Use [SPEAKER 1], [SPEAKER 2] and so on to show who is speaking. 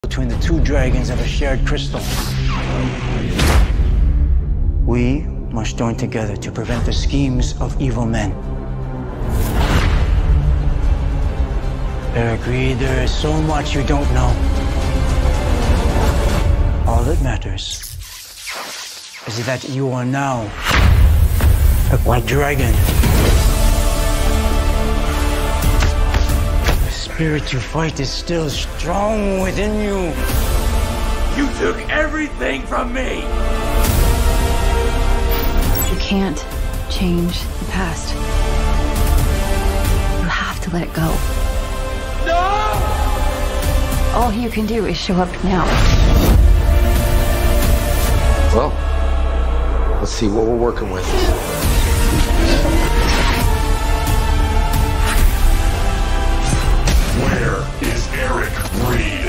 [SPEAKER 1] Between the two dragons have a shared crystal. We must join together to prevent the schemes of evil men. Eric, there is so much you don't know. All that matters is that you are now a white dragon. The spirit you fight is still strong within you.
[SPEAKER 2] You took everything from me!
[SPEAKER 3] You can't change the past. You have to let it go.
[SPEAKER 2] No!
[SPEAKER 3] All you can do is show up now.
[SPEAKER 4] Well, let's see what we're working with.
[SPEAKER 5] Where is Eric Reed?